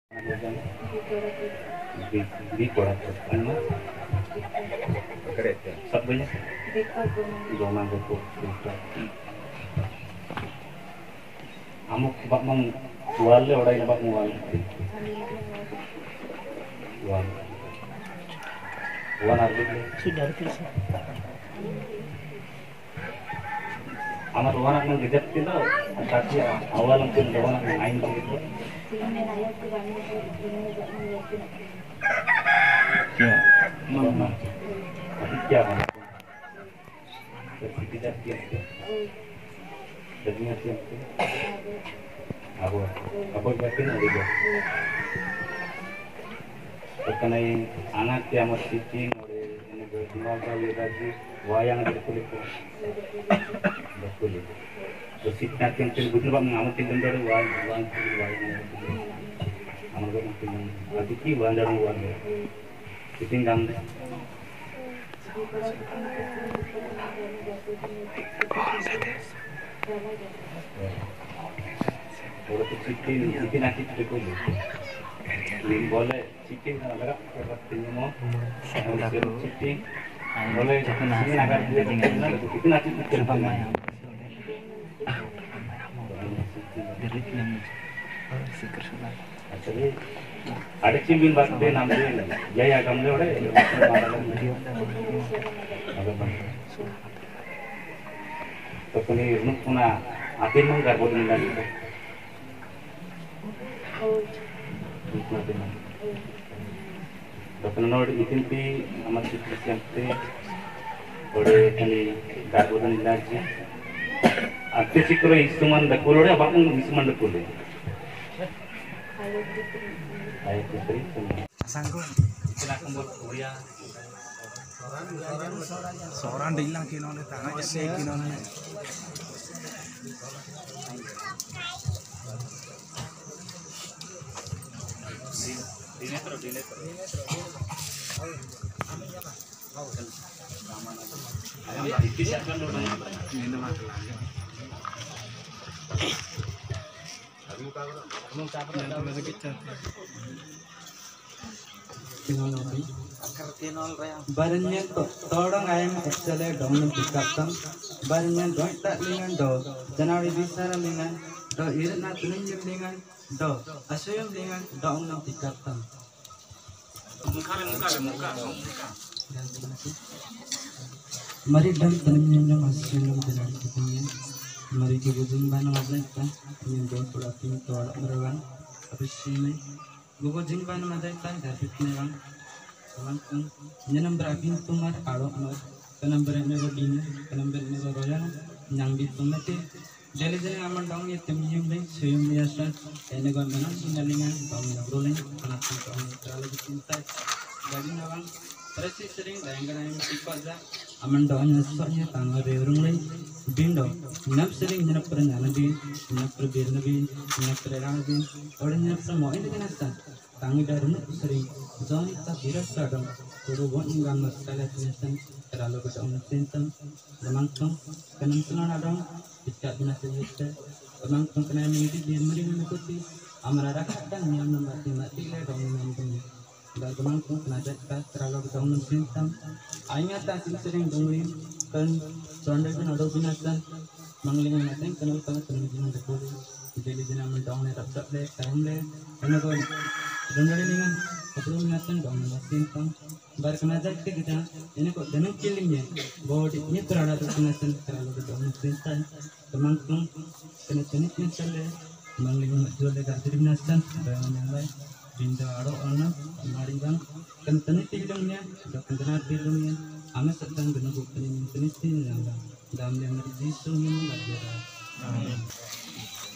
Di korak ano kereta sabanya doma gopo amuk bak mang wale orai bak wale wan arbe sudah bisa amar wan mang gejat itu tapi awal mungkin wan main begitu ya mama क्या होना tidak siap jadinya siap apa yakin ada terkenai anak yang masih cing oleh ini berdimaga yudadi wayang berkulit bersih nanti yang betul bang ngamuk tinggal dari wayang amal gue mungkin nanti ki bandar uang ditinggal Kalau chicken nanti cukup boleh chicken agak kerasnya mau chicken boleh chicken agak dia chicken nanti chicken apa ya ada cimin bakte namanya jaya kamu udah tapi ini punya api menggar bodoh lagi tapi nol itin pi amat sukses yang te boleh ini gar bodoh lagi arti sih kalau instrumen dekul udah apa pun instrumen dekul ayo putri sanggup kita kembali kuliah seorang hilang kinone tangan saya kinone dinetro Barannya todong ayam excel dong dikatakan barannya dong tak lingan do Januari bisa lingan do irit na tuning lingan do asyum lingan dong nang dikatakan mari dong tuning yang masih nang jalan kitanya mari ke bujung ban ngajak kan yang do pula pin tolak merawan habis ini gua jing ban ngajak kan dari bang Nyanam berabin tumar aro amar kanam berane rodina kanam berane royan nyang bitumate jale jale amar dong ye temiyum le seyum yasan ene gon mana singalingan dong rolen anak dong terlalu cinta jadi nawang terus sering dayangan ipaza aman dong nyasanya tangga reurung le bindo nap sering nyanap pernah nabi nyanap perbir nabi nyanap peranabi orang nyanap semua ini kenasan tangi darun sering John ta birat kadang turu bon ingam sekali tulisan terlalu besar sinten lemangkong kanan kanan adang tidak bina sejuta lemangkong kena mengisi dia meri mengikuti amara kadang yang mati mati le dong mengikuti dan lemangkong kena jatuh terlalu besar sinten ayat tak sering dongri kan sonda kan ada binasan manglingan mateng kenal kenal kenal dekori jadi jenama dong le tak le time le kena kau Dondori dengan sebelum nasan dong nasan bar kena jat ke kita ini kok danang kilingnya body ini terada nasan terlalu dong nasan teman kena jenis nasan mangling jual dekat dari nasan bayang yang lain binda aro ana mari bang kan tenis tilungnya udah kena tilungnya ame sedang guna bukti tenis tilungnya dalam yang dijisu yang enggak ada